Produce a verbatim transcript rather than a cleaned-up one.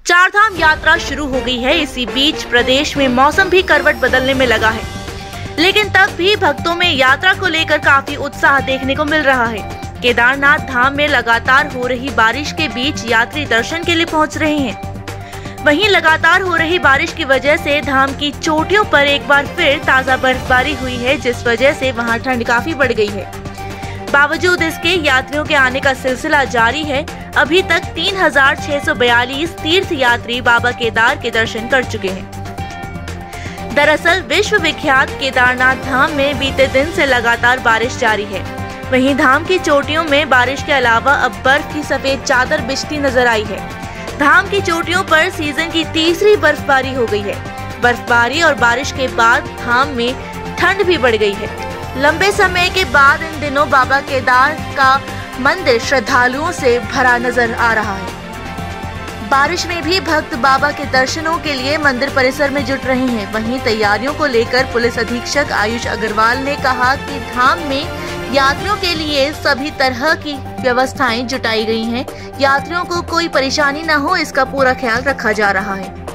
चार धाम यात्रा शुरू हो गई है। इसी बीच प्रदेश में मौसम भी करवट बदलने में लगा है, लेकिन तब भी भक्तों में यात्रा को लेकर काफी उत्साह देखने को मिल रहा है। केदारनाथ धाम में लगातार हो रही बारिश के बीच यात्री दर्शन के लिए पहुंच रहे हैं। वहीं लगातार हो रही बारिश की वजह से धाम की चोटियों पर एक बार फिर ताजा बर्फबारी हुई है, जिस वजह से वहां ठंड काफी बढ़ गई है। बावजूद इसके यात्रियों के आने का सिलसिला जारी है। अभी तक तीन हजार छह सौ बयालीस तीर्थ यात्री बाबा केदार के दर्शन कर चुके हैं। दरअसल विश्व विख्यात केदारनाथ धाम में बीते दिन से लगातार बारिश जारी है। वहीं धाम की चोटियों में बारिश के अलावा अब बर्फ की सफेद चादर बिछती नजर आई है। धाम की चोटियों पर सीजन की तीसरी बर्फबारी हो गई है। बर्फबारी और बारिश के बाद धाम में ठंड भी बढ़ गई है। लंबे समय के बाद इन दिनों बाबा केदार का मंदिर श्रद्धालुओं से भरा नजर आ रहा है। बारिश में भी भक्त बाबा के दर्शनों के लिए मंदिर परिसर में जुट रहे हैं। वहीं तैयारियों को लेकर पुलिस अधीक्षक आयुष अग्रवाल ने कहा कि धाम में यात्रियों के लिए सभी तरह की व्यवस्थाएं जुटाई गई हैं। यात्रियों को कोई परेशानी न हो, इसका पूरा ख्याल रखा जा रहा है।